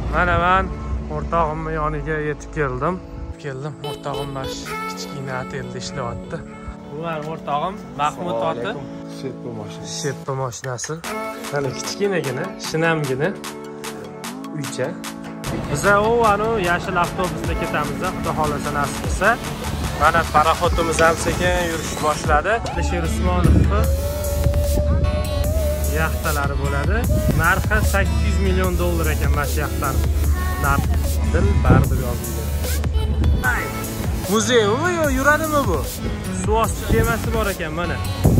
Mana men o'rtog'imning yoniga yetib keldim. O'rtog'im bash kichkina otelda ishlayapti. Bu men o'rtog'im Mahmud oti. Shetpa mashinasi. Mana kichkinagina, shinamgina uycha. Biz ana yashil avtobusda ketamiz, xudo xolasa nasib qilsa. Mana paraxodimiz ham sekin yurishni boshladi. Alisher Usmonovning yaxtalari bo'ladi. Narxi $800 million ekan mana shu yaxtani. Narx Dilbar deb yozilgan. Muzeymi yo yuradimi bu? Suv osti kemasi bor ekan mana.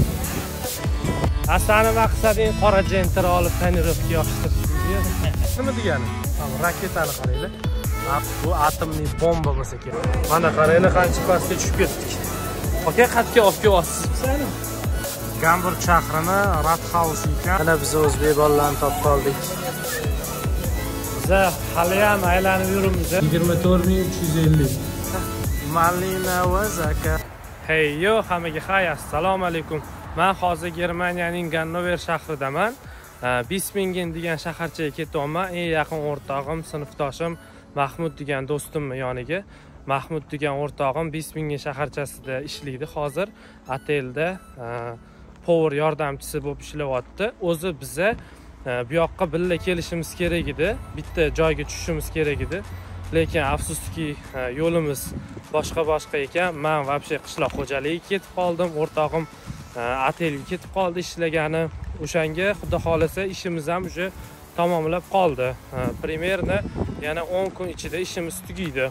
Asani maqsading qora jentir olib tonirovka yoqtirishdi. Nima degani? Raketani qaranglar. Bu atomli bomba bo'lsa kerak. Mana qaranglar qancha pastga tushib ketdik. Aka qatga olib kelyapsizmi? Gamburg shahrini Rathaus ekan. Mana biz o'zbek bolalarni topib qoldik. Biz hali ham aylanib yuribmiz. 24350. Malina va zaka. Hey yo, hammaga xay, assalomu alaykum. Men hozir Germaniyaning Gannover shahridaman. Bispingen degan shaharchaga ketyapman. Eng yaqin o'rtog'im, sinfdoshim Mahmud degan do'stimning yoniga. Mahmud degan o'rtog'im Bispingen shaharchasida ishlaydi. Hozir otelda power yordamchisi bo'lib ishlayapti. O'zi biza bu yoqqa birga kelishimiz kerak edi. Bitta joyga tushishimiz kerak edi. Lekin afsuski yo'limiz boshqa ekan. Men vobshe qishloq xo'jaligiga ketib qoldim. O'rtog'im otelga ketib qoldi ishlagani. O'shanga xudo xolasa ishimiz ham уже tamomlab qoldi. Primerni yana 10 kun ichida ishimiz tugaydi.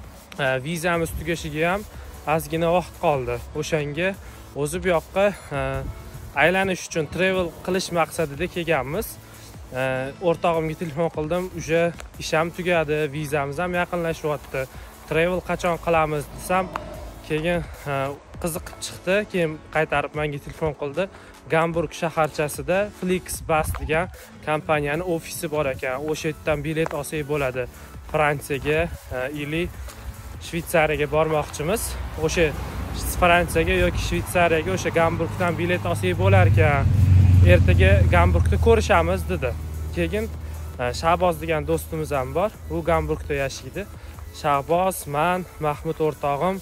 Vizamiz tugashiga ham ozgina vaqt qoldi. O'shanga o'zi bu yoqqa aylanish uchun travel qilish maqsadida kelganmiz. O'rtog'imga telefon qildim, уже ish ham tugadi, vizamiz ham yaqinlashyapti. Travel qachon qilamiz desam, keyin qiziqib chiqdi. Keyin qaytarib menga telefon qildi. Gamburg shaharchasida Flixbus degan kompaniyaning ofisi bor ekan. O'sha yerdan bilet olsak bo'ladi. Fransiyaga ili Shvetsariyaga bormoqchimiz. O'sha Fransiyaga yoki Shvetsariyaga o'sha Gamburgdan bilet olsak bo'lar ekan. Ertaga Gamburgda ko'rishamiz dedi. Keyin Shahboz degan do'stimiz ham bor. U Gamburgda yashaydi. Shahboz, men, Mahmud o'rtog'im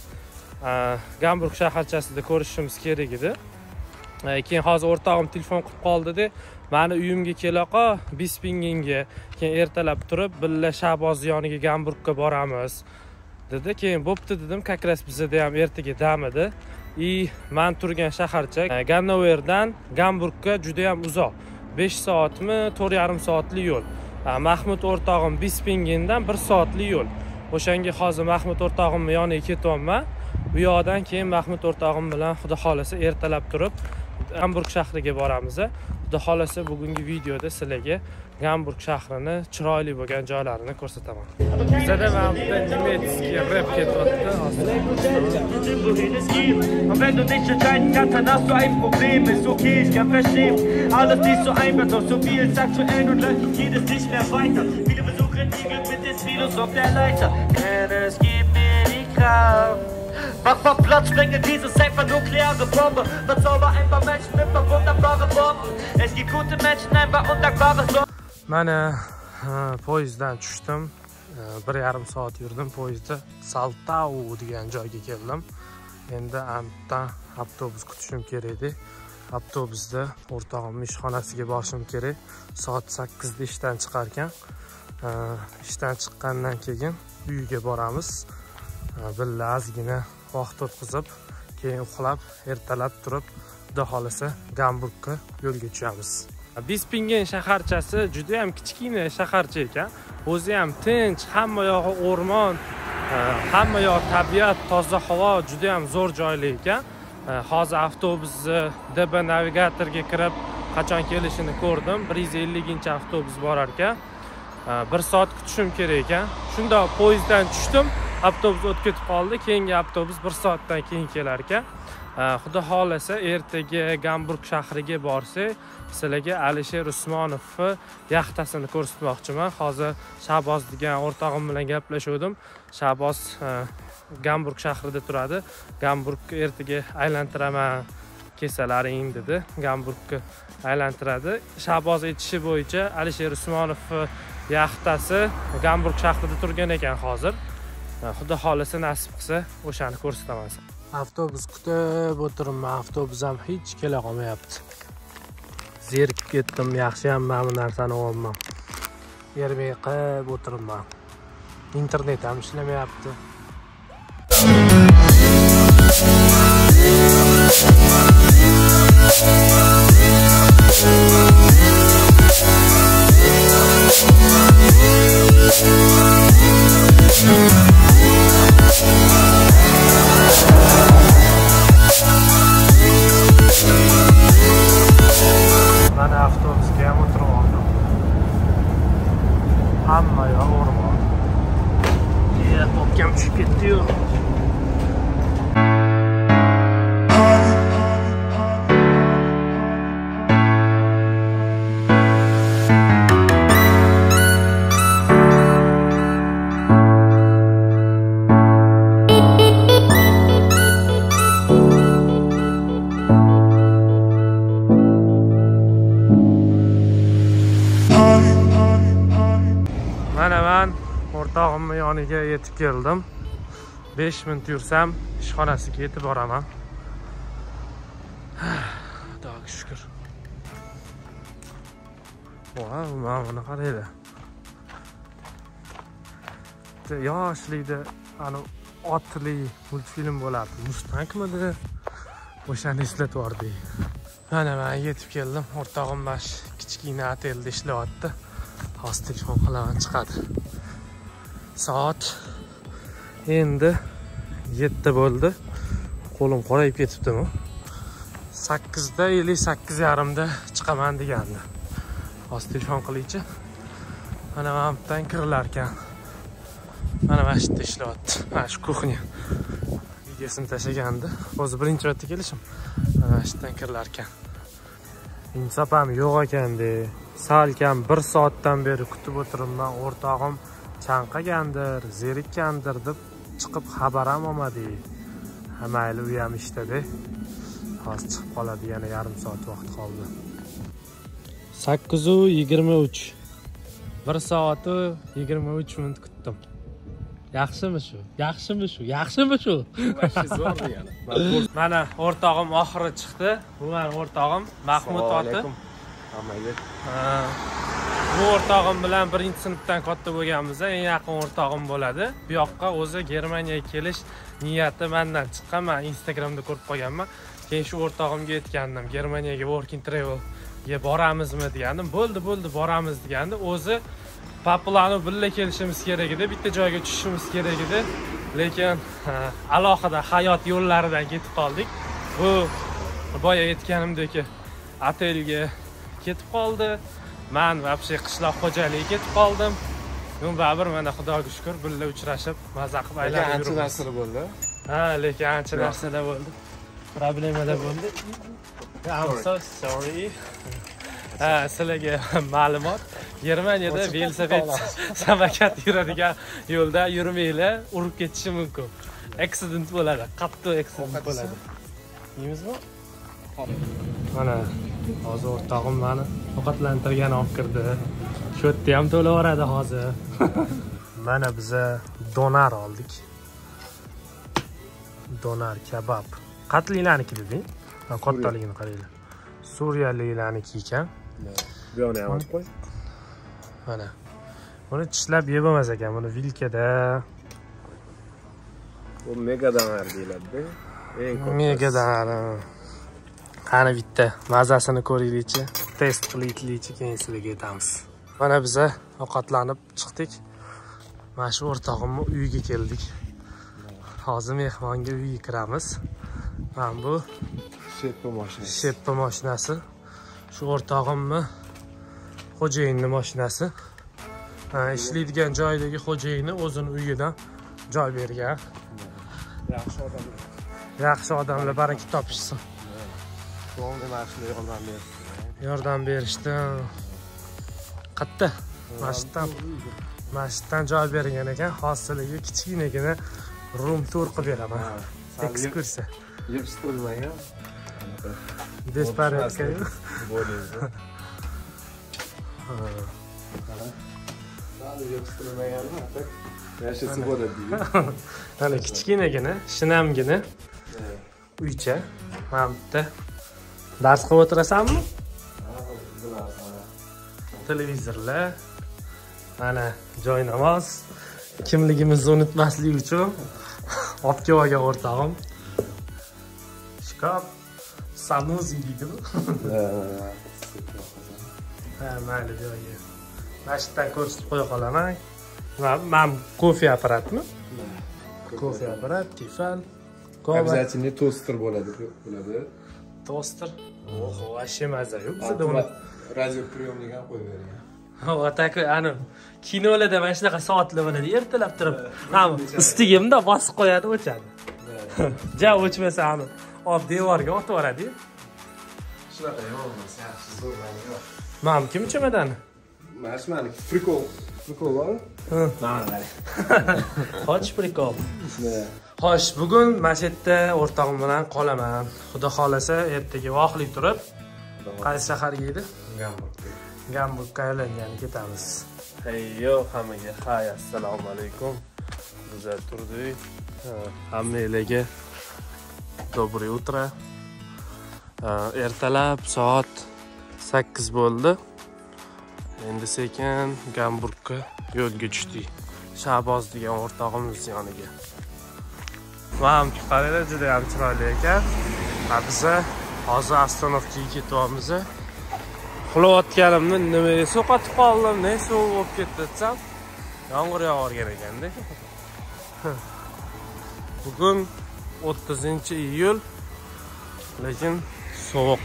Gamburg shaharchasida ko'rishimiz kerak edi. Keyin hozir o'rtog'im telefon qilib qoldi-da, meni uyimga kelaqa, Bispingenga, keyin ertalab turib, birga Shahboz yoniga Gamburgga boramiz dedi. Keyin bo'pti dedim, kakras bizda ham ertaga dam edi. Men turgan shaharcha Gannoverdan Gamburgga juda ham uzoq. 5 soatmi, 4,5 soatli yo'l. Mahmud o'rtog'im Bispingendan 1 soatli yo'l. O'shanga hozir Mahmud o'rtog'imning yoniga ketyapman. Bu yoqdan keyin Mahmud o'rtog'im bilan xudo xolasa ertalab turib Gamburg shahriga boramiz. Xudo xolasa bugungi videoda sizlarga Gamburg shahrini chiroyli bo'lgan joylarini ko'rsataman. Bizda ham nemetskiy rap ketyapti hozir. Und wenn du dich entscheiden kannst, dann hast du ein Problem. Ist okay, ich kann verstehen. Alles nicht so einfach, doch so viel ist aktuell und läuft jedes nicht mehr weiter. Viele versuchen Igel mit des Virus auf der Leiter. Denn es gibt mir die Kraft. Mach mal Platz, sprenge dieses einfach nukleare Bombe. Verzauber ein paar Menschen mit wunderbare Bomben. Es gibt gute Menschen, ein paar undankbare Sorgen. Mana poyezddan tushdim. 1,5 soat yurdim poyezdda. Saltau degan joyga keldim. Endi antdan avtobus kutishim kerak edi. Avtobusda o'rtog'imning ishxonasiga borishim kerak. Soat 8 da ishdan chiqar ekan. Ishdan chiqqandan keyin uyiga boramiz. Birga ozgina vaqt o'tkazib, keyin uxlab, ertalab turib, xudo xolasa Gamburgga yo'lga tushamiz. Bispingen shaharchasi juda ham kichkina shaharcha ekan. O'zi ham tinch, hamma yog'i o'rmon, hamma yoq tabiat, toza havo, juda ham zo'r joylar ekan. Hozir avtobusni DB navigatorga kirib, qachon kelishini ko'rdim. 150-chi avtobus borar ekan. 1 soat kutishim kerak ekan. Shunda poyezddan tushdim. Avtobus o'tib ketib qoldi. Keyingi avtobus 1 soatdan keyin kelar ekan. Xudo xolasa ertaga Gamburg shahriga borsak, sizlarga Alisher Usmonovning yaxtasini ko'rsatmoqchiman. Hozir Shahboz degan o'rtog'im bilan gaplashdim. Shahboz Gamburg shahrida turadi. Gamburgga ertaga aylantiraman kesalaring dedi. Gamburgga aylantiradi. Shahboz aytishi bo'yicha Alisher Usmonovning yaxtasi Gamburg shahrida turgan ekan hozir. Xudo xolisa nasib qilsa o'shani ko'rsataman. Avtobus kutib o'tiribman, avtobus ham hech kela qolmayapti. Zerikib ketdim, yaxshi ham mana bu narsani olmayman. Yermay qilib o'tiribman. Internet ham ishlamayapti. Mana avtobusga ham o'tirib oldim. Hamma yoq o'rmon. O'pkam tushib ketdi-yu. Mana men o'rtog'imning yoniga yetib keldim. 5 minut yursam ishxonasiga yetib boraman. Xudoga shukr. Voy, mana buni qaraydi. Yoshlikda ana otli multfilm bo'lardi. Mustangmidi? O'shani eslatib yubordik. Mana men yetib keldim. O'rtog'im bash kichkina otelda ishlayapti. Hozir telefon qilaman, chiqadi. Soat endi 7 bo'ldi. Qo'lim qorayib ketibdimi? 8da, 8:30da chiqaman degandi. Hozir telefon qilaychi. Mana men bittadan kirlar ekan. Mana mana shu yerda ishlayapti. Mana shu kuxnya. Videosini tashlagandi. O'zi birinchi marta kelishim. Mana shu yerdan kirlar ekan. Insof ham yo'q ekanda. Salkam 1 soatdan beri kutib o'tiribman. O'rtog'im chanqagandir, zerikkandir deb chiqib xabar ham olmadi. Mayli, u ham ishda-da. Hozir chiqib qoladi, yana yarim soat vaqt qoldi. 8:23. 1 soat 23 minut kutdim. Yaxshimi shu? Yaxshimi shu? Yaxshimi shu? Zo'r yana. Mana o'rtog'im oxiri chiqdi. Bu meni o'rtog'im Mahmud oti. Bu o'rtog'im bilan 1-sinfdan katta bo'lganmiz, eng yaqin o'rtog'im bo'ladi. Bu yoqqa o'zi Germaniyaga kelish niyati mendan chiqqan. Men Instagramda ko'rib qolganman. Keyin shu o'rtog'imga aytgandim, Germaniyaga working travelga boramizmi degandim. Bo'ldi, boramiz degandi. O'zi paplanib birga kelishimiz kerak edi, bitta joyga tushishimiz kerak edi. Lekin alohida hayot yo'llaridan ketib qoldik. Bu boya aytganimdek otelga ketib qoldi. Men vobshe qishloq xo'jaligiga ketib qoldim. Men baribir mana Xudoga shukr birga uchrashib, maza qilib aylanib yuribmiz. Ancha narsalar bo'ldi. Ha, lekin ancha narsalar bo'ldi. Problemalar bo'ldi. I'm so sorry. Sizlarga ma'lumot, Germaniyada velosiped samokat yuradigan yo'lda yurmanglar, urib ketishi mumkin. Accident bo'ladi, qattiq accident bo'ladi. Yeymizmi? Mana hozir o'rtog'im meni ovqatlantirgan olib kirdi. Shu yerda ham to'laveradi hozir. Mana biza donar oldik. Donar kebab. Qatlilarniki deding? Kattaligini qaranglar. Suriyaliklarniki ekan. Bu yana ham qo'y. Mana. Buni tishlab yeb olmas ekan, buni vilkada. Bu mega donar deyiladi. Eng katta. Mega donar. Qani bitta mazasini ko'ringlarchi, test qilaylikchi, keyin sizlarga aytamiz. Mana biza ovqatlanib chiqdik. Mana shu o'rtog'imning uyiga keldik. Hozir mehmonga uyga kiramiz. Mana bu Sheppa mashinasi. Shu o'rtog'imning xo'jayinning mashinasi. Ishlaydigan joydagi xo'jayini o'zining uyidan joy bergan. Yaxshi odamlar. Yaxshi odamlar baraka topishsin. Yordam berishdi. Qatta masjiddan joy bergan ekan. Hozirga kichkinagina room tour qilib beraman. Ekskursiya. Yepstirmagan. Desparatga. hali yo'qstirmaganmi, tak yashasa bo'ladi deydi. Mana kichkinagina, shinamgina uycha. Mana bu yerda dars qilib o'tirasanmi? Televizorlar. Mana joy namoz. Kimligimizni unutmaslik uchun olib kelib olgan o'rtog'im. Shkaf, sanuzi deydimi? Ha, mayli joyi. Mashitdan ko'rsatib qo'ya qolaman. Men kofe apparatmi? Kofe apparat, tifan, Обязательно toster bo'ladi. Toster. Oho, вообще maza yo'q. Bizda uni radiopриемник ham qo'yib bergan. Ha, tak ana kinolarda mana shunaqa soatlar bo'ladi, ertalab turib. Ha, istigimda bosib qo'yadi, o'chadi. Ja, o'chmasa ani olib devorga otib yuboradi-yu. Shunaqa emas, yaxshi zo'rlangan. Mana kim chomadani? Mana shu meniki prikol. Prikol bormi? Mana. Xo'sh, prikol. Xo'sh, bugun mana shu yerda o'rtog'im bilan qolaman. Xudo xolasa, ertaga voqli turib, qaysi shaharga edi? Gamburgga aylangan ketamiz. Hayyo, hammaga hay, assalomu alaykum. Bizlar turdik. Hammalarga доброе утро. Ertalab soat 8 bo'ldi. Endi sekin Gamburgga yo'lga tushdik. Shaboz degan o'rtog'imiz yoniga. Mana qaranglar, juda ham chiroyli ekan. Biz hozir avtonovkaga ketyapmiz. Uxlayotganimni nimaga so'qotib qoldim, ne sovuq bo'lib ketdi desam, yomg'ir yog'argan ekanda. Bugun 30-iyul, lekin sovuq.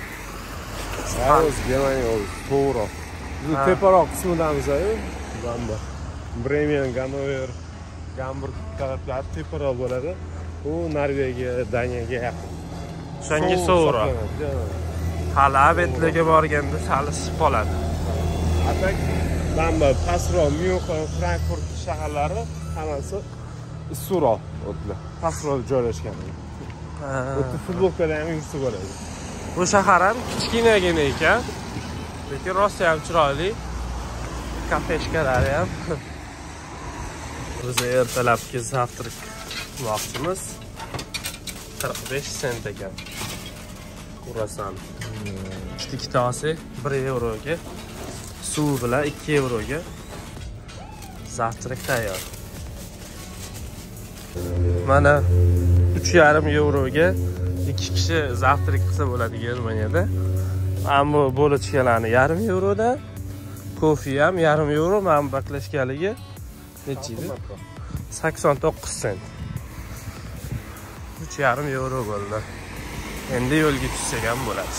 Germaniya to'g'ri. Biz teparoq qismidamiz-ku. Gamba. Bremen, Ganover, Gamburg taraflari teparoq bo'ladi. U Norvegiya, Daniyaga yaqin. Shunga sovuqroq. Hali abetlarga borganda sal isib qoladi. Atak Gamba, pastroq, Myunxen, Frankfurt shaharlari hammasi issiqroq o'tlar. Pastroq joylashgan. O'tda futbolkalar ham yursa bo'ladi. Bu shahar ham kichkinagina ekan, lekin rosa ham chiroyli. Kafeshkalari ham. Biz ertalabki zavtrak qilmoqchimiz. 45 sent ekan. Kurasan. Ikkitasi 1 euroga, suv bilan 2 euroga zavtrak tayyor. Mana 3,5 euroga 2 kishi zavtrak qilsa bo'ladi Germaniyada. Ammo bo'lichkalarni 1,5 euroda, kofe ham 1,5 euro, men baklashkaligi necha edi? 89 sent. 3,5 euro bo'ldi. Endi yo'lga tushsak ham bo'ladi.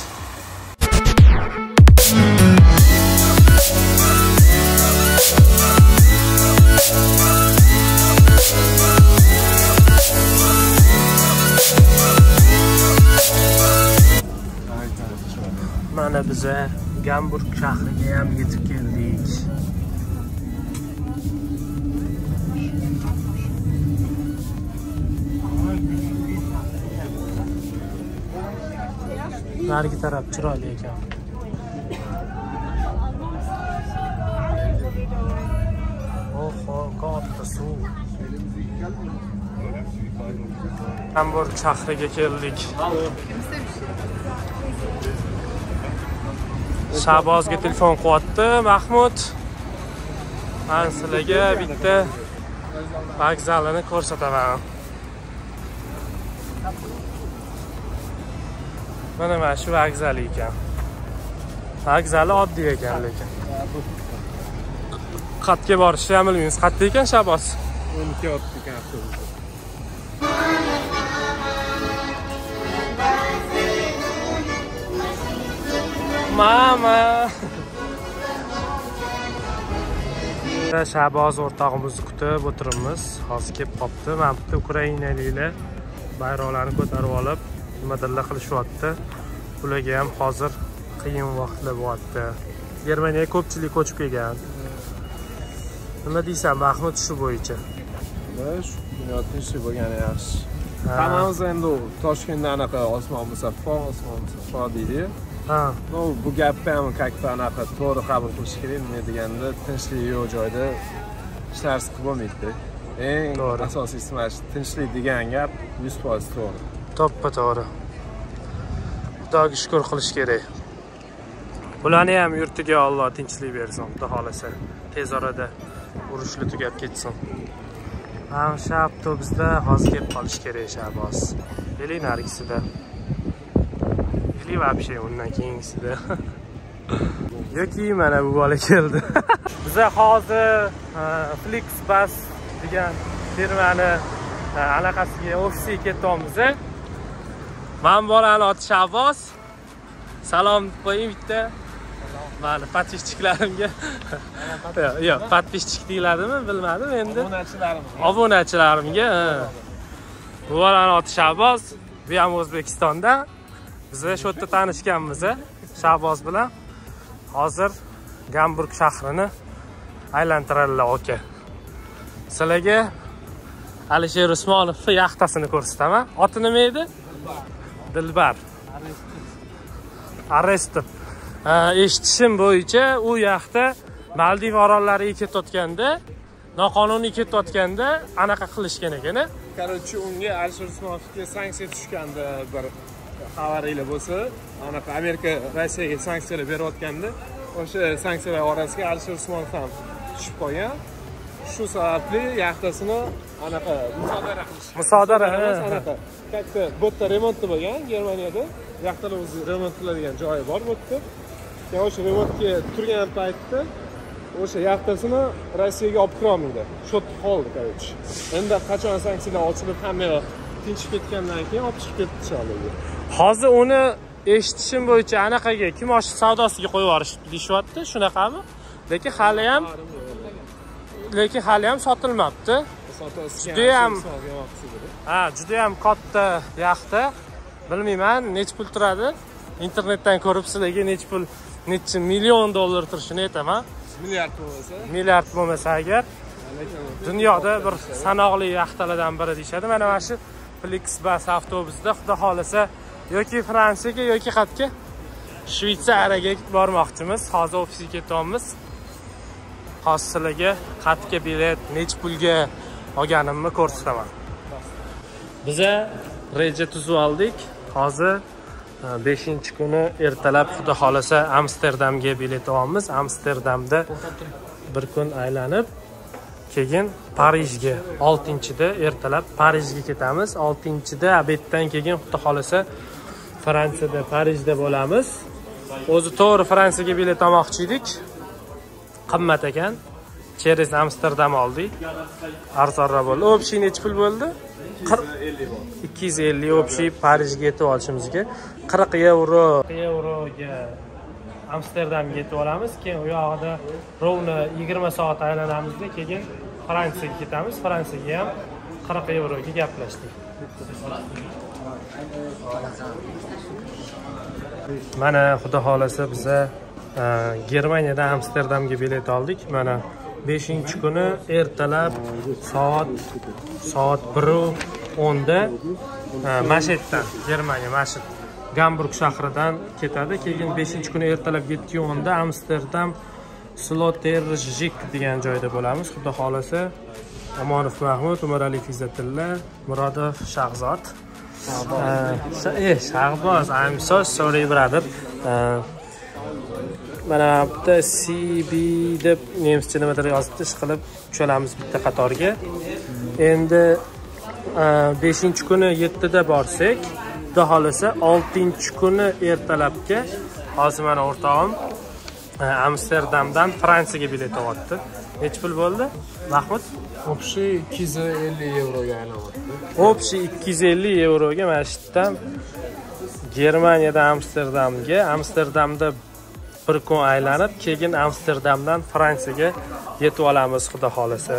Mana biz Gamburg shahriga ham yetib keldik. Narigi taraf chiroyli ekan. Oho, katta suv. Gamburg shahriga keldik. Shabozga telefon qilyapti Mahmud. Men sizlarga bitta vokzalini ko'rsataman. Mana shu vokzal ekan. Vokzali oddiy ekan lekin. Qatga borishni ham bilmaymiz. Qayerda ekan Shaboz? 12 ekan avtobus. Mama. Shaboz o'rtog'imizni kutib o'tiribmiz. Hozir kelib qopti. Mana bitta Ukrainaliklar bayroqlarni ko'tarib olib, nimadirlar qilishyapti. Ularga ham hozir qiyin vaqtlar bo'lyapti. Germaniyaga ko'pchilik ko'chib kelgan. Nima deysan Mahmud shu bo'yicha? Shu dunyoda bo'lgani yaxshi. Hammamiz endi Toshkentda anaqa osmon musaffo, osmon musaffo deydi. Ha. No, bu gapni ham как-то anaqa to'g'ri qabul qilish kerak. Nima deganda, tinchlik yo'q joyda ishlar siqib bo'lmaydi. Eng asosiysi mana shu tinchlik degan gap 100% to'g'ri. To'ppa-to'g'ri. Xudoga shukr qilish kerak. Bularni ham yurtiga Alloh tinchlik bersin, xudo xolasa. Tez orada urushli tugab ketsin. Mana shu avtobusda hozir kelib qolish kerak Shahboz. Keling narigisida. Keling вообще undan keyingisida. Yoki mana bu bola keldi. Biz hozir Flixbus degan firmani anaqasiga ofisiga ketyapmiz. Men bolani oti Shahboz. Salom qo'ying bitta. Mana podpисчиklarimga. Yo'q, podpисчик deyiladimi, bilmadim endi. Obunachilarimga. Bu bolani oti Shahboz. Bu ham O'zbekistonda. Biz shu yerda tanishganmiz, Shahboz bilan. Hozir Gamburg shahrini aylantiradilar aka. Sizlarga Alisher Usmonovning yaxtasini ko'rsataman. Oti nima edi? Dilbar. Arrested. Eshitishim bo'yicha u yaxta Maldiv orollariga ketayotganda, noqonuniy ketayotganda anaqa qilishgan ekan. Короче, unga Alisher Usmonovga sanksiya tushganda bir xabaringlar bo'lsa, anaqa Amerika Rossiyaga sanksiyalar berayotganda, o'sha sanksiyalar orasiga Alisher Usmonov ham tushib qolgan. Shu sababli yaxtasini anaqa Musodara anaqa katta bo'tda remont bo'lgan Germaniyada. Yaxtalar o'zi remont qiladigan joyi bor bo'tda. Keyin o'sha remontga turgan paytda o'sha yaxtasini Rossiyaga olib kira olmaydi. Shotib qoldi, короче. Endi qachon sanksiyalar ochilib hamma tinchib ketgandan keyin olib chiqib ketdi inshaalloh. Hozir uni eshitishim bo'yicha anaqaga kimosh savdosiga qo'yib yuborishibdi deyapti, shunaqami? Lekin hali ham sotilmabdi. Juda ham katta yaxta. Bilmayman, necha pul turadi. Internetdan ko'rib sizlarga necha million dollar turishini aytaman. Milliard bo'lmasa agar dunyoda bir sanoqli yaxtalardan biri deyshadi. Mana shu Flixbus avtobusida xudo xolasa yoki Fransiyaga yoki qayerga Shveysariyaga bormoqchimiz. Hozir ofisga ketyapmiz. Hozir sizlarga qayerga bilet, necha pulga olganimni ko'rsataman. Biza reja tuzib oldik. Hozir 5-kuni ertalab xudo xolasa Amsterdamga bilet olamiz. Amsterdamda bir kun aylanib, keyin Parijga 6-da ertalab Parijga ketamiz. 6-da obeddan keyin xudo xolasa Fransiyada, Parijda bo'lamiz. O'zi to'g'ri Fransiyaga bilet olmoqchi edik. Qimmat ekan. Через Amsterdam oldik. Arzonroq bo'ldi. Общий necha pul bo'ldi? 250 общий Parijga yetib olishimizga 40 euroga Amsterdamga yetib olamiz. Keyin u yoqda rovna 20 soat aylanamizda, keyin Fransiyaga ketamiz. Fransiyaga ham 40 euroga gaplashdik. Mana xudo xolasa biz Germaniyadan Amsterdamga bilet oldik. Mana 5-kuni ertalab soat 1:10da Mashetdan, Germaniya Mashet Gamburg shahridan ketadi. Keyin 5-kuni ertalab 7:10da Amsterdam Sloterdijk degan joyda bo'lamiz. Xudo xolasa Amonov Mahmud, Umaraliyev Izzatilla, Murodov Shahzod. Shahboz, I'm so sorry brother. Mana bitta CB deb nemischa nimadir yozibdi, ish qilib tushamiz bitta qatorga. Endi 5-kuni 7da borsak, xudo xolasa 6-kuni ertalabga hozir mana o'rtog'im Amsterdamdan Fransiyaga bilet olyapti. Necha pul bo'ldi? Mahmud? Общий 250 euroga aylanadi. Общий 250 euroga mana shu yerdan Germaniyadan Amsterdamda bir kun aylanib, keyin Amsterdamdan Fransiyaga yetib olamiz xudo xolasa.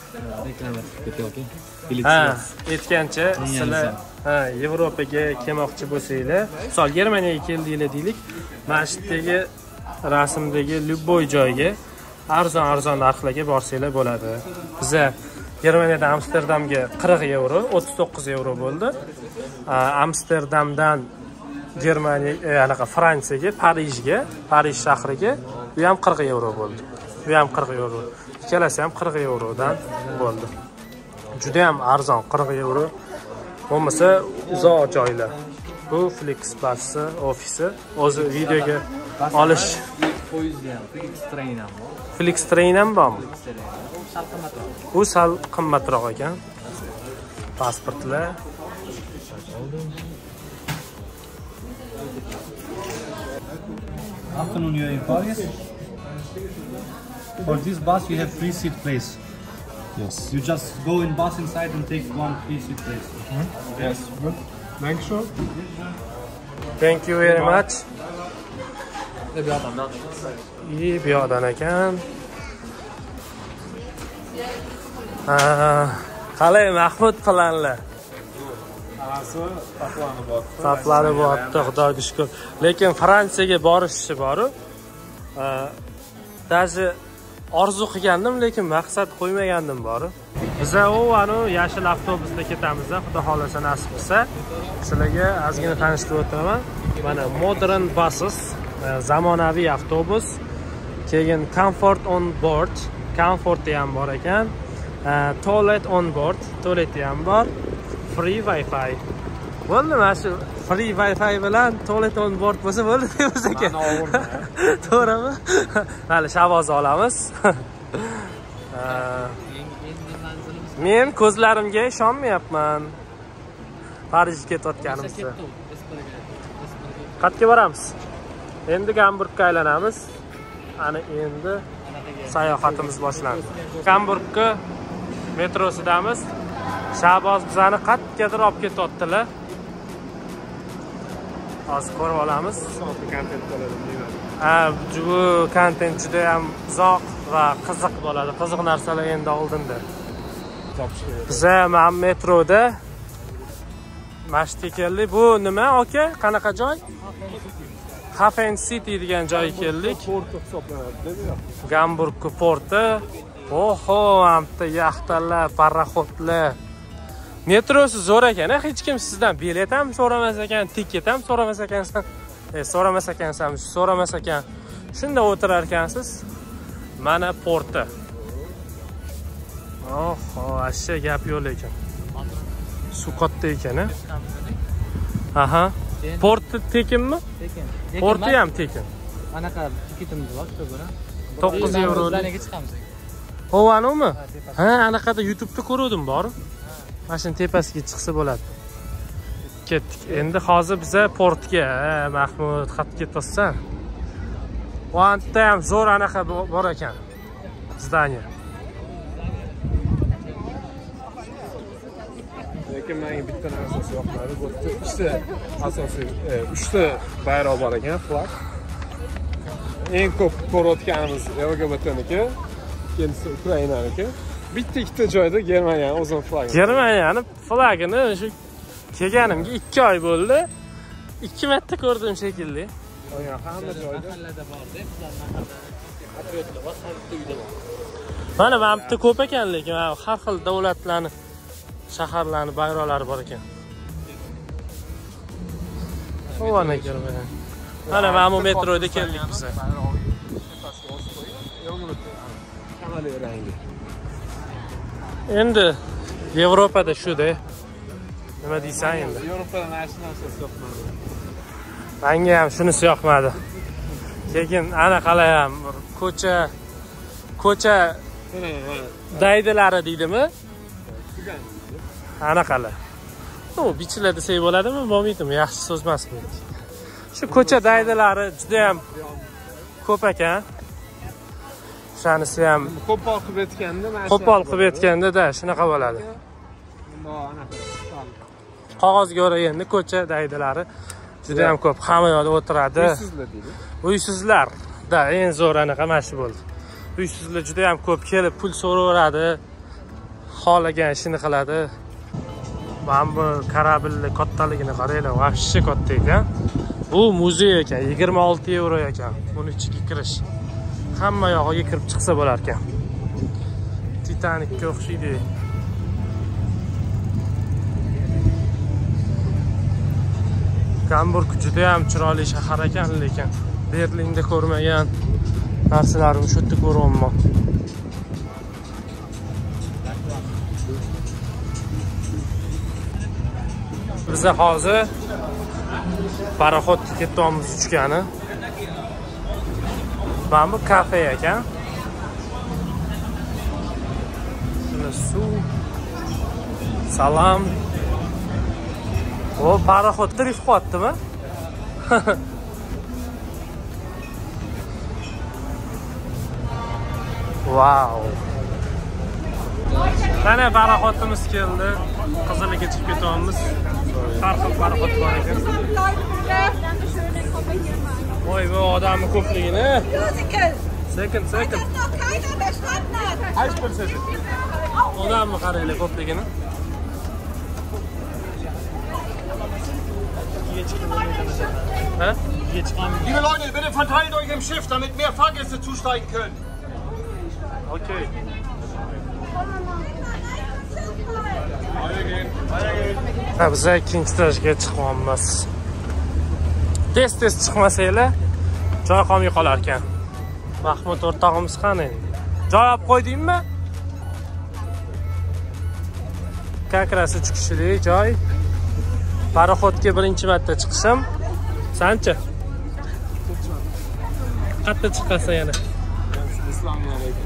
Aytgancha sizlar Yevropaga kelmoqchi bo'lsanglar, misol Germaniyaga keldinglar deylik, mana shu yerdagi rasmdagi любой joyga arzon narxlarga borsanglar bo'ladi. Biza Germaniyadan Amsterdamga 40 euro, 39 euro bo'ldi. Amsterdamdan Germaniya, anaqa Fransiyaga, Parij shahriga bu ham 40 euro bo'ldi. Bu ham 40 euro. Ikkalasi ham 40 eurodan bo'ldi. Juda ham arzon, 40 euro. Bo'lmasa uzoq joylar. Bu Flixbus ofisi. O'zi videoga olish Flixtrain ham bormi? U sal qimmatroq ekan. Pasportlar. Afternoon, you're in Paris. For this bus, you have free seat place. Yes. You just go in bus inside and take one free seat place. Yes. Good. Thank you. Thank you very much. İyi bir yoqdan ekan. Qalay Mahmud planlar? Taplari bo'pti, Xudoga shukr. Lekin Fransiyaga borishchi boru. Даже orzu qilgandim, lekin maqsad qo'ymagandim boru. Biz anu yashil avtobusda ketamiz, xudo xolasa nasib qilsa. Sizlarga ozgina tanishtirib o'taman. Mana Modern Buses, zamonaviy avtobus. Keyin Comfort on board, Comfort ham bor ekan. Toilet on board, toileti ham bor. Free Wi-Fi. Bo'ldi, mana shu free Wi-Fi bilan toilet on board bo'lsa bo'ldi deymiz ekan. To'g'rimi? Hali shavoz olamiz. Men ko'zlarimga ishonmayapman. Parijga ketayotganimizda. Qayerga boramiz? Endi Gamburgga aylanamiz. Ana endi sayohatimiz boshlandi. Gamburgga metrosidamiz. Shahboz bizani qayergadir olib ketyaptilar. Hozir ko'rib olamiz. Bu kontent juda ham uzoq va qiziq bo'ladi. Qiziq narsalar endi oldinda. Biz ham metroda mashti keldik. Bu nima aka? Qanaqa joy? Hafen City degan joyga keldik. Porti hisoblanadi. Gamburg porti. Oho, hamda yaxtalar, paraxodlar. Metrosi zo'r ekan. Hech kim sizdan bilet ham so'ramas ekan, tiket ham so'ramas ekansan. So'ramas ekan. Shunda o'tirar ekansiz. Mana porti. Oho, ashya gap yo'q ekan. Suv katta ekan, a? Aha. Porti tekinmi? Tekin. Porti ham tekin. Anaqa tiketimiz bor, shu bilan. 9 euro. Bizlarga chiqamiz. Hovanimi? Ha, anaqada YouTube'da ko'rdim bor. Mashina tepasiga chiqsa bo'ladi. Ketdik. Endi hozir biza portga, Mahmud, xat ketyapsan. Vantda ham zo'r anaqa bor ekan. Zdaniya. Lekin menga bitta narsasi yoqmadi. Bu ikkita asosiy, 3 ta bayroq bor ekan, flag. Eng ko'p ko'rayotganimiz LGBTniki, ikkinchisi Ukrainaniki. Bitta joyda Germaniyani o'zini flagi. Germaniyani flagini shu kelganimga 2 oy bo'ldi. 2 marta ko'rdim shekilli. Hamma joyda borda, bizlar patriotlar bor, har bitta uyda bor. Mana bu yerda ko'p ekan, lekin har xil davlatlarning, shaharlarning bayroqlari bor ekan. Ovana Germaniya. Mana bu metroda keldik biz. Kanali rangi. Endi Yevropada shu-da. Nima deysan endi? Yevropada narsasi yoqmadi. Menga ham shunisi yoqmadi. Lekin ana qalay ham ko'cha daydilari deydimi? Ana qalay. O, bichlar desak bo'ladimi, bo'lmaydimi? Yaxshi so'z emas bu. Shu ko'cha daydilari juda ham ko'p ekan. Shunisi ham Qo'pol qilib aytganda, qo'pol qilib aytganda shunaqa bo'ladi. Qog'ozga o'raganda ko'cha daydilari juda ham ko'p. Hamma yoqda o'tiradi. Uysizlar deydi. Uysizlarda eng zo'r anaqa mashi bo'ldi. Uysizlar juda ham ko'p kelib pul so'raveradi. Xohlagan ishini qiladi. Mana bu kорабльning kattaligini qaranglar, vahshiy katta ekan. Bu muzey ekan, 26 euro ekan. Buni ichiga kirish. Hamma yog'iga kirib chiqsa bo'lar ekan. Titanikka o'xshaydi. Gamburg juda ham chiroyli shahar ekan, lekin Berlinda ko'rmagan narsalarimni shu yerda ko'ryapman. Biz hozir paraxodga ketyapmiz uchgani. Mana bu kafe ekan. Shuna suv. Salom. O paraxod drift qilyaptimi? Wow. Mana paraxodimiz keldi. Qiziliga chiqib ketyapmiz. Har xil paraxod bor ekan. Voy, bu odamning ko'pligini. Second. Odamni qaranglar ko'pligini. Ha? Liebe Leute, bitte verteilt euch im Schiff, damit mehr Fahrgäste zusteigen können. Okay. Biz ikkinchi etajga chiqamiz. Tez chiqmasanglar joy qolmay qolar ekan. Mahmud o'rtog'imiz qani? Joy olib qo'ydingmi? Kakrasi chiqishlik joy. Paraxodga birinchi marta chiqishim. Sanchi? Qayerda chiqasan yana? Assalomu alaykum.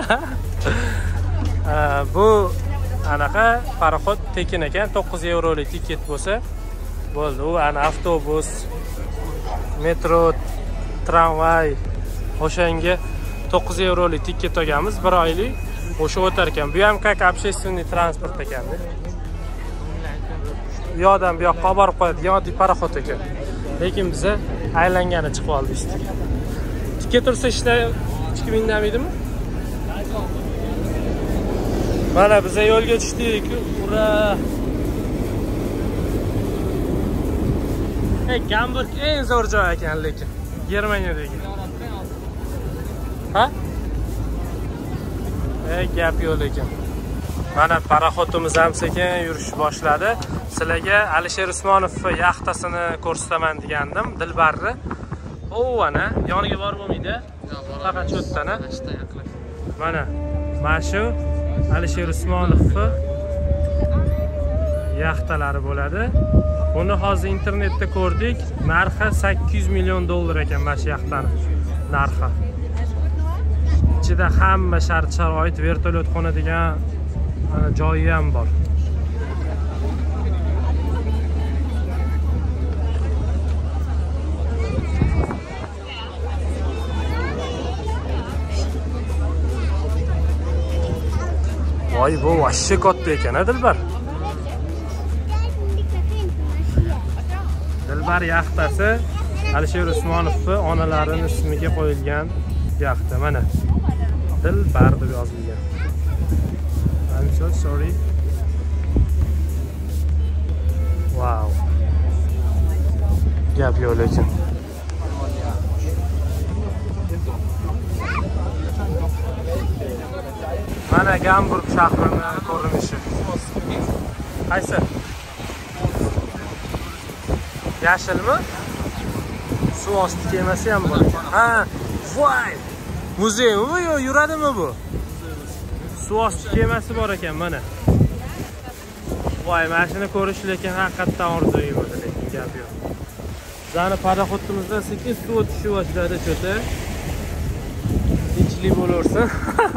Bu anaqa paraxod tekin ekan, 9 yevrolik tiket bo'lsa bo'ldi. U ana avtobus, metro, tramvay o'shanga 9 yevrolik tiket olganmiz, 1 oylik. O'sha o'tar ekan. Bu ham как общественный transport ekanda. Bu yoqdan bu yoqqa olib borib qo'yadigan oddiy paraxod ekan. Lekin biza aylangani chiqib oldik ustiga. Tiket tursa ishlar 2000 dan edimi? Mana biz yo'lga tushdik. Ura! Gamburg eng zo'r joy ekan lekin Germaniyadagi. Ha? Gap yo'q lekin. Mana paraxodimiz ham sekin yurish boshladi. Sizlarga Alisher Usmonov yaxtasini ko'rsataman degandim, Dilbarni. O, ana, yoniga borib bo'lmaydi. Faqat shu yerdan, mana shu Alisher Usmonov yaxtalari bo'ladi. Buni hozir internetda ko'rdik. Narxi 800 million dollar ekan mana shu yaxtani narxi. Ichida hamma shart-sharoit, vertolyot qo'nadigan joyi ham bor. Voy, bu vashshe katta ekan, Dilbar. Dilbar yaxtasi Alisher Usmonovning onalarining ismiga qo'yilgan yaxta. Mana Dilbar deb yozilgan. I'm so sorry. Wow. Gap yo'q lekin. Mana Gamburg shahrining ko'rinishi. Qaysi? Yashilmi? Suv osti kemasi ham bor. Ha, voy! Muzeymi bu yo yuradimi bu? Suv osti kemasi bor ekan mana. Voy, mana shuni ko'rish lekin haqiqatdan orzuim edi, lekin gap yo'q. Bizani paraxodimizdan sekin suv tushib boshladi cho'ta. Tinchlik bo'laversin.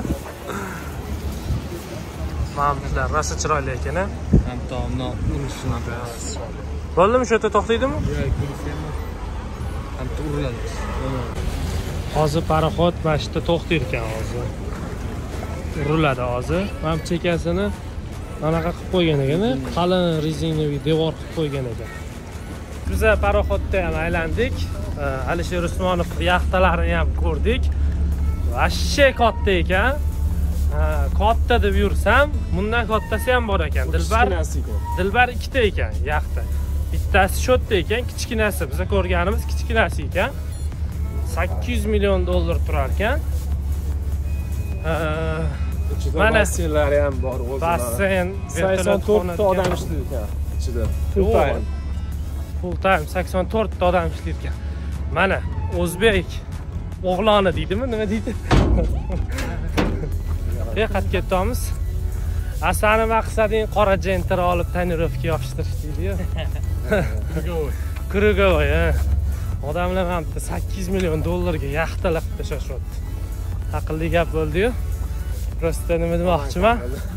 Mamizlar rosa chiroyli ekan, ha? Ham taomni urishni bilasiz. Bo'ldimi, shu yerda to'xtaydimi? Yo'q, ham uriladi. Hozir paraxod mana shu yerda to'xtaydi ekan hozir. Uriladi hozir. Mana chekasini anaqa qilib qo'ygan ekan, qalin rezinoviy devor qilib qo'ygan ekan. Biz paraxodda ham aylandik. Alisher Usmonov yaxtalarini ham ko'rdik. Vashshe katta ekan. Katta deb yursam, bundan kattasi ham bor ekan. Dilbar ikkita ekan yaxta. Bittasi shotda ekan, kichkinasi. Biz ko'rganimiz kichkinasi ekan. 800 million dollar turar ekan. Mana basseynlari ham bor o'zida. Basseyn, 84 ta odam ishlaydi ekan ichida. Full time. full time 84 ta odam ishlaydi ekan. Mana o'zbek o'g'loni deydimi, nima deydi? Qayerga ketamiz? Asani maqsading qora jentera olib tonirovka yopishtirish deydi-yu. Krugovoy. Odamlar ham 8 million dollarga yaxtalar tashashyapti. Aqlli gap bo'ldi-yu. Prosta nima demoqchiman?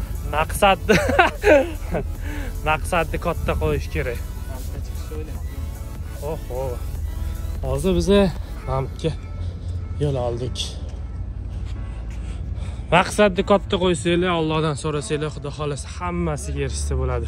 Maqsadni katta qo'yish kerak. Oho. Hozir biz hamga yo'l oldik. Maqsadni katta qo'ysanglar, Allohdan so'rasanglar, Xudo xolasa hammasiga erishsa bo'ladi.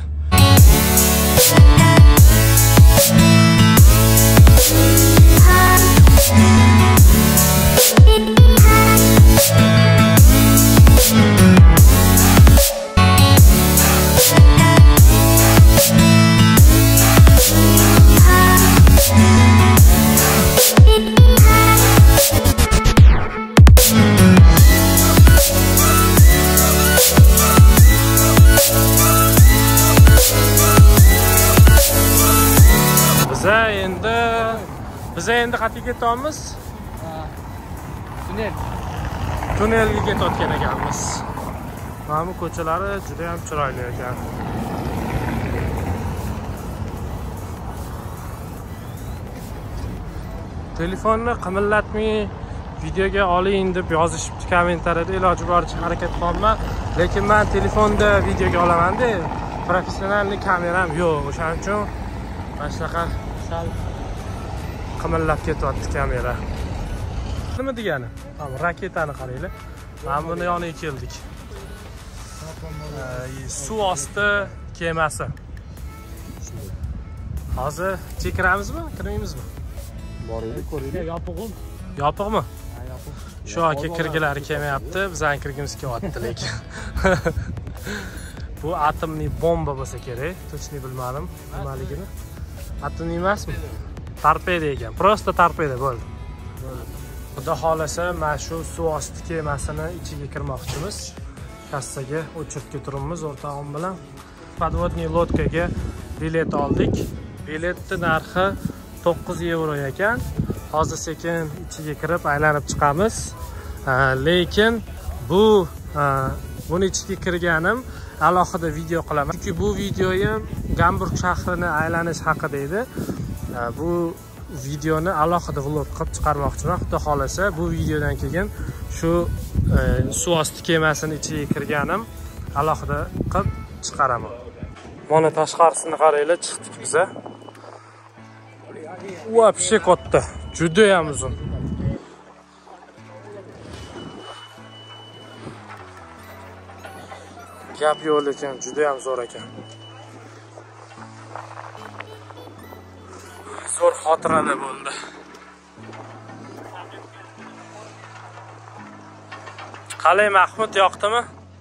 Biz endi qayerga ketamiz? Tunnelga ketayotgan ekanmiz. Mana bu ko'chalari juda ham chiroyli ekan. Telefonni qimillatmay videoga oling deb yozishibdi kommentariyada, iloji boricha harakat qilaman. Lekin men telefonda videoga olaman-da, professionalniy kameram yo'q. O'shaning uchun mana shunaqa sal qimillab ketyapti kamera. Nima degani? Mana raketani qaranglar. Mana buni yoniga keldik. Suv osti kemasi. Hozir chekiramizmi, kirmaymizmi? Boraylik, ko'raylik. Yopiqmi? Yopiqmi? Shu aka kirgilari kelmayapti, bizning kirgimiz kelyapti lekin. Bu atomli bomba bo'lsa kerak, точно bilmadim nimaligini. Atomli emasmi? Torpeda ekan, prosta torpeda bo'ldi. Xudo xolasa, mana shu suv osti kemasini ichiga kirmoqchimiz. Kassaga o'chirib turibmiz o'rtog'im bilan. Podvodniy lodkaga bilet oldik. Biletning narxi 9 euro ekan. Hozir sekin ichiga kirib aylanib chiqamiz. Lekin buni ichiga kirganim alohida video qilaman. Chunki bu videoyim Gamburg shahrini aylanish haqida edi. Bu videoni alohida vlog qilib chiqarmoqchiman. Xudo xolasa, bu videodan keyin shu suv osti kemasini ichiga kirganim alohida qilib chiqaraman. Mana tashqarisini qaranglar, chiqdik biz. Вообще katta, juda ham uzun. Gap yo'q lekin juda ham zo'r ekan. Zo'r xotiralar bo'ldi. Qalay Mahmud, yoqdimi?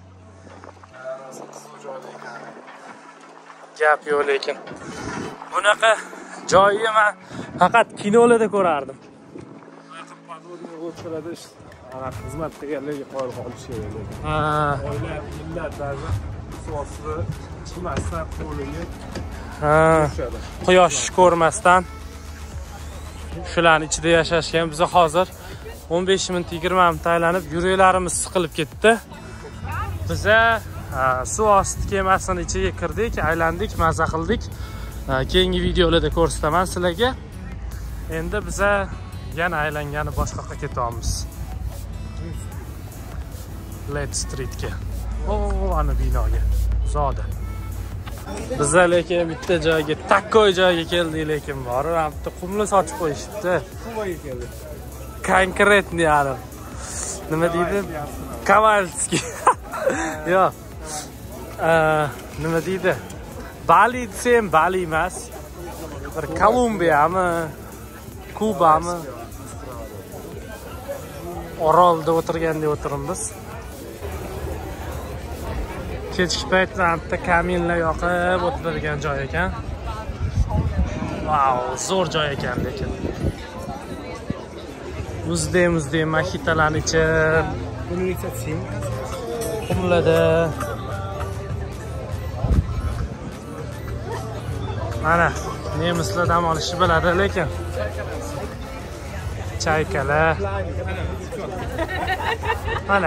Gap yo'q lekin. Bunaqa joyni men faqat kinolarda ko'rardim. Podvodniy lodkalarda xizmat qilganlarga qoyil qolish kerak. Oila, millat ba'zi suv ostida chiqmasdan qo'liga Quyosh ko'rmasdan shularning ichida yashashgan. Biz hozir 15 minut 20 minut aylanib yuraklarimiz siqilib ketdi. Biz suv osti kemasini ichiga kirdik, aylandik, maza qildik. Keyingi videolarda ko'rsataman sizlarga. Endi biz yana aylangani boshqa yoqqa ketamiz. Let Streetga. Ana binoga. Zoda. Biz lekin bitta joyga, takkoy joyga keldik, lekin borib bitta qumni sochib qo'yishibdi. Kubaga keldi. Konkretniy adam. Nima deydi? Kavalskiy. Yo'q. Nima deydi? Bali desam Bali emas. Bir Kolumbiyami, Kubami. Orolda o'tirganda o'tiribmiz. Kechki paytlarda kaminlar yoqib o'tiradigan joy ekan. Wow, zo'r joy ekan lekin. Muzdey mojitolarni ichib, Buni ichsang, qumlarda. Mana Nemislar dam olishni biladi lekin. Chaykalar. Mana.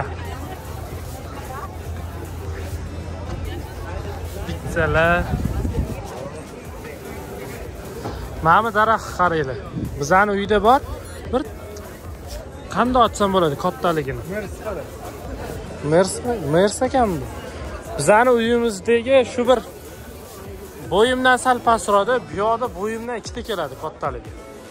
Pizzalar. Mana daraxt qaranglar. Bizning uyda bor. Bir qanday otsam bo'ladi kattaligini. Mers ekan bu. Bizning uyimizdagi shu bir bo'yimdan sal pastroqda, bu yoqda bo'yimdan ikkita keladi kattaligi.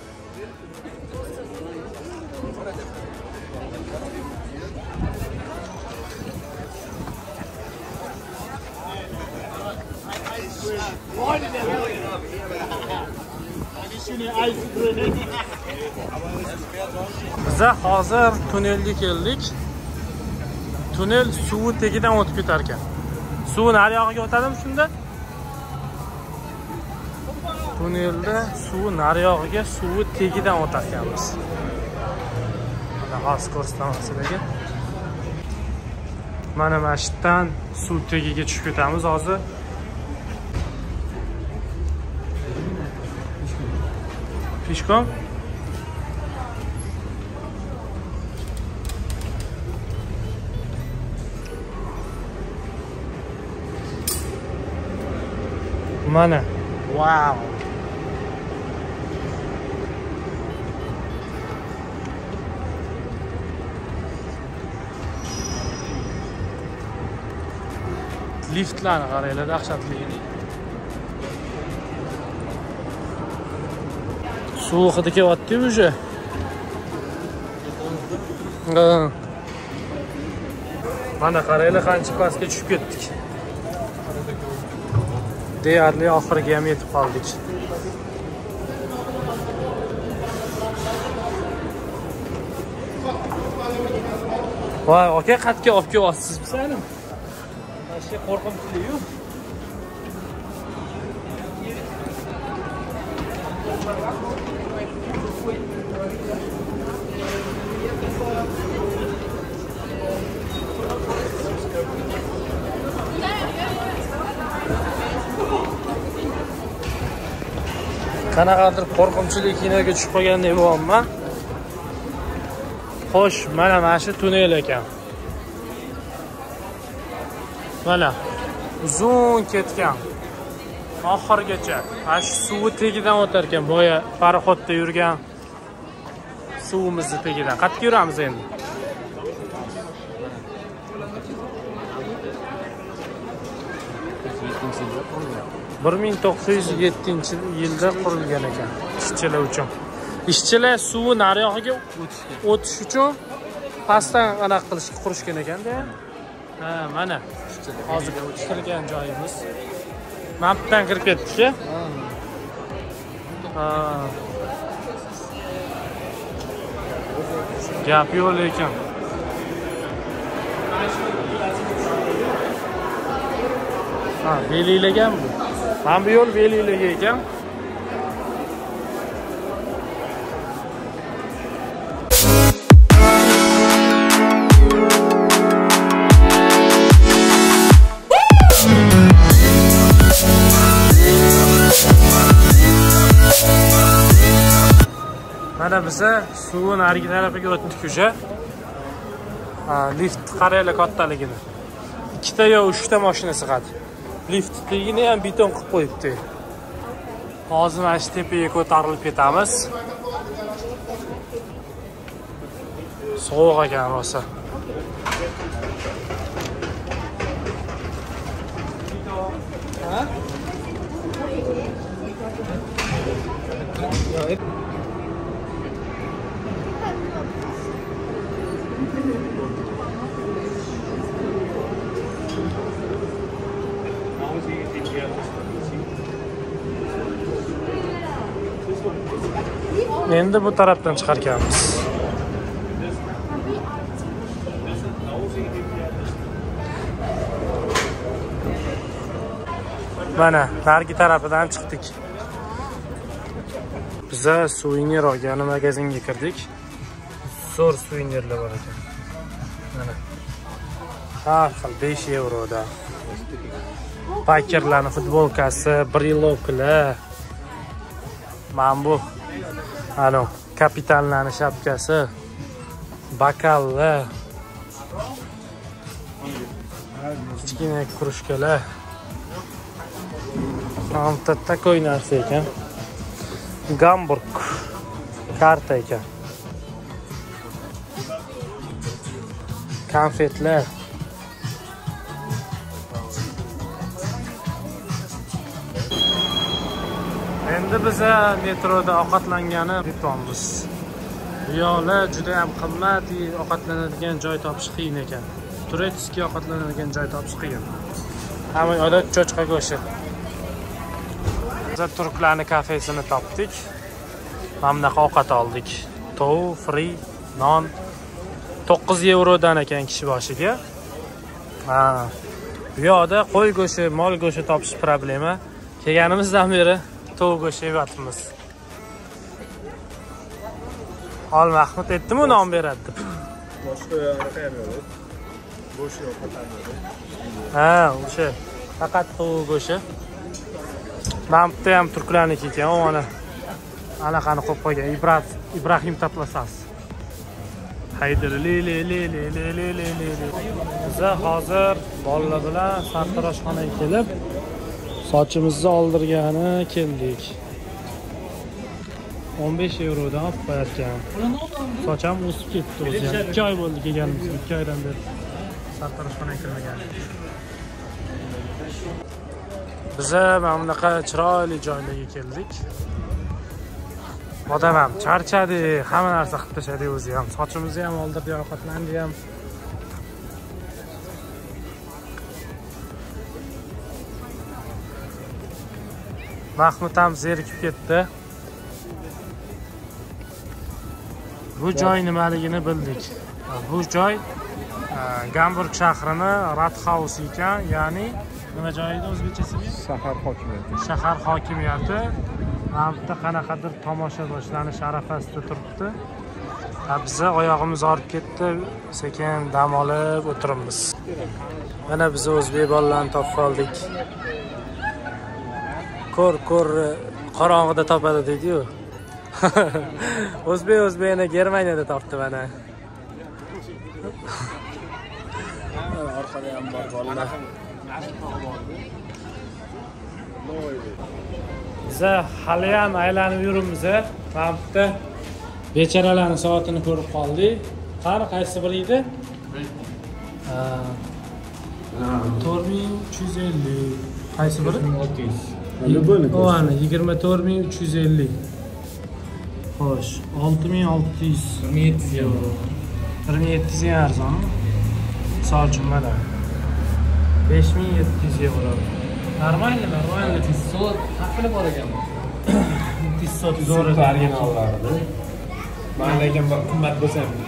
Biz hozir tunnelga keldik. Tunnel suvi tagidan o'tib ketar ekan. Suv nariyog'iga o'tadimi shunda? Tunnelda suv nariyog'iga, suvi tagidan o'tar ekanmiz. Mana hozir ko'rsataman sizlarga. Mana mashitdan suv tagiga tushib ketamiz hozir. Pishkom? Mana. Wow. Liftlarni qaranglar, dahshatli. Suv hidi kelyapti уже. Mana qaranglar, qancha pastga tushib ketdik. Deyarli oxiriga ham yetib qoldik. Voy, aka qatga olib kelyapsiz bizlarni. Mana shu qo'rqinchli-yu. Qanaqadir qo'rqinchli kinoga tushib qolgandek bo'lyapman. Xo'sh, mana shu tunnel ekan. Mana uzun ketgan. Oxirgacha. Mana shu suvi tagidan o'tar ekan. Boya paraxodda yurgan suvimizni tagidan. Qayerga yuramiz endi? Bir 1907-yilda qurilgan ekan ishchilar uchun. Ishchilar suvi nariyog'iga o'tish uchun pastdan anaqa qilishga qurishgan ekanda. Ha, mana hozir kirgan joyimiz. Mapdan kirib ketdik-ku. Ha. Gap yo'q lekin. Ha, belgilagan bu. Mana bu yo'l belgilagan ekan. Mana biz suvning narigi tarafiga o'tdik уже. Lift qaranglar kattaligini. 2 ta yo 3 ta mashina sig'adi. Lift tagini ham beton qilib qo'yibdi. Hozir mana shu tepaga ko'tarilib ketamiz. Sovuq ekan rosa. Ha? Endi bu tarafdan chiqar ekanmiz. Mana narigi tarafidan chiqdik. Biz suvenir olgan magazinga kirdik. Zo'r suvenirlar bor ekan. Mana. Har xil 5 yevroda. Pakerlarning futbolkasi, briloklar. Mana bu ano kapitanlarning shapkasi, bokallar, kichkina krujkalar. Ham такой narsa ekan. Gamburg karta ekan. Konfetlar. Endi biz metroda ovqatlangani yutamiz. Bu yo'llar juda ham qimmat, ovqatlanadigan joy topish qiyin ekan. Turetskiy ovqatlanadigan joy topish qiyin. Hamma odat cho'chqa go'shti. Biz turklarning kafesini topdik. Mana bunaqa ovqat oldik. Tov, free, non 9 yevrodan ekan kishi boshiga. Bu yoqda qo'y go'shti, mol go'shti topish problema. Kelganimizdan beri tov go'shti yeyapmiz. Al Mahmud aytdimi, non beradi deb. Boshqa anaqa ham yo'q. Bo'sh yo'q, qatnadi. Ha, o'sha faqat tov go'shti. Mana bu ham turklarniki ekan, mana anaqani qo'yib qo'ygan. Ibrohim Tatlasas. Haydir li. Biz hozir bolalar bilan sartaroshxonaga kelib, sochimizni oldirgani keldik. 15 yevrodan olib qo'yarkan. Sochim o'sib ketdi o'zi. 2 oy bo'ldi kelganimiz, 2 oydan beri sartaroshxonaga kirmagan. Biz mana bunaqa chiroyli joylarga keldik. Odam ham charchadi, hamma narsa qilib tashladi o'zi ham. Sochimizni ham oldirdi, ovqatlandi ham. Mahmud ham zerikib ketdi. Bu joy nimaligini bildik. Bu joy Gamburg shahrini Rathaus ekan, ya'ni nima joy edi o'zbekchasiga? Shahar hokimiyati. Shahar hokimiyati. Mana bu yerda qanaqadir tomosha boshlanish arafasida turibdi. Biz oyog'imiz og'rib ketdi, sekin dam olib o'tiribmiz. Mana biz o'zbek bolalarni topib oldik. Ko'r qorong'ida topadi deydi-yu. O'zbekni Germaniyada topdi mana. Orqada ham bor bolalar. Biz hali ham aylanib yuribmiz. Mana bu yerda bechoralarning soatini ko'rib qoldik. Qani qaysi biri edi? 4350. Qaysi biri? 600. O ana 24350. Xo'sh, 6600. 27 euro. 2700 arzon. Misol uchun mana 5700 euro. Normalmi? 500 haqli bor ekan. 500 zo'r originallarida. Men lekin qimmat bo'lsa ham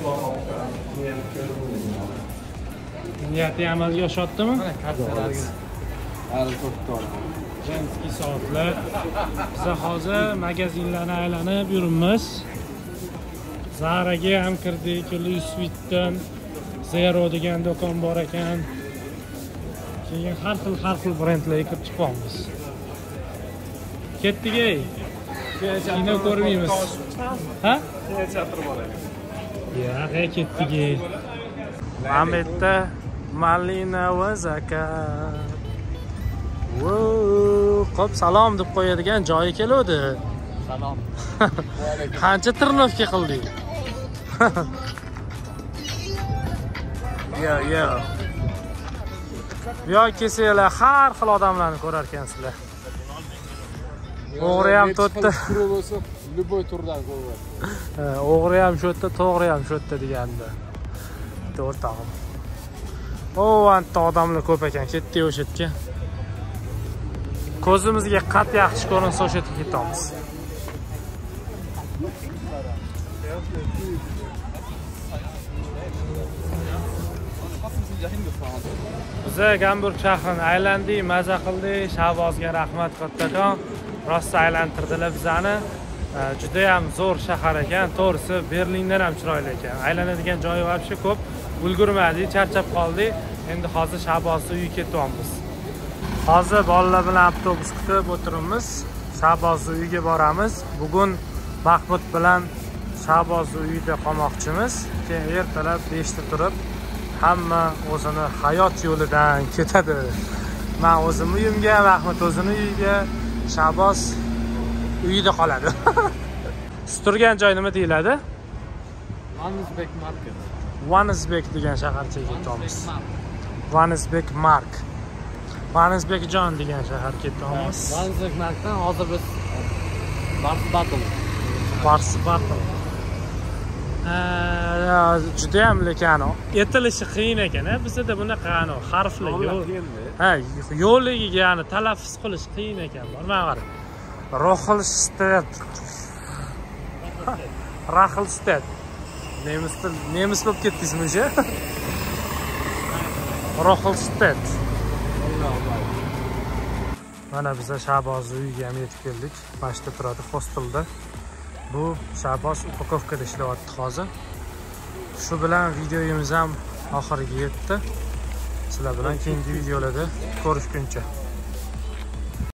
niyati amalga oshatdimi? Mana kartalarga. hali to'xta. Jenskiy soatlar. Biz hozir magazinlarni aylanib yuribmiz. Zaraga ham kirdik, Louis Vuitton, Zero degan do'kon bor ekan. Keyin har xil brendlarga kirib chiqamiz. Ketdik-ey. Kino ko'rmaymiz. Ha? Ya, ketdik-ey. Ahmetda Malina va zakat. Qop salom deb qo'yadigan joyi keladi. Salom. Qancha tirnovka qildik? Yo. Bu yoq kelsanglar har xil odamlarni ko'rar ekansizlar. O'g'ri ham to'rtta. bo'lsa, любой turdan ko'radi. O'g'ri ham shu yerda, to'g'ri ham shu yerda deganda. O'rtog'im. Anta odamlar ko'p ekan, ketdik o'sha yerga. Ko'zimizga qat yaxshi ko'rinsa o'sha yerga ketamiz. Biz Gamburg shahrini aylandik, maza qildik. Shavozga rahmat kattakon. Rosta aylantirdilar bizani. Juda ham zo'r shahar ekan. To'g'risi Berlindan ham chiroyli ekan. Aylanadigan joyi vobshe ko'p. Ulgurmadik, charchab qoldik. Endi hozir Shavozga uyga ketyapmiz. Hozir bolalar bilan avtobus kutib o'tiribmiz. Shahbozni uyiga boramiz. Bugun Mahmud bilan Shahbozni uyida qolmoqchimiz. Keyin ertalab 5 ta turib hamma o'zini hayot yo'lidan ketadi. Men o'zim uyimga, Mahmud o'zini uyiga, Shahboz uyida qoladi. Siz turgan joy nima deyiladi? Vansbek Market. Vansbek degan shaharchaga ketamiz. Vansbek Mark. Vansbek Jon degan shaharga ketamiz. Vansbek Markdan hozir biz Barsbatl. Juda ham lekin aytilishi qiyin ekan. Bizda bunaqa harflar yo'q. Ha, yo'ligiga ya'ni talaffuz qilish qiyin ekan. Mana qarang. Rohlstedt. Rohlstedt. Nemis bo'lib ketdingizmi o'sha? Rohlstedt. Mana biz Shahboz uyiga ham yetib keldik. Mashta turadi hostelda. Bu Shahboz upakovkada ishlayapti hozir. Shu bilan videomiz ham oxiriga yetdi. Sizlar bilan keyingi videolarda ko'rishguncha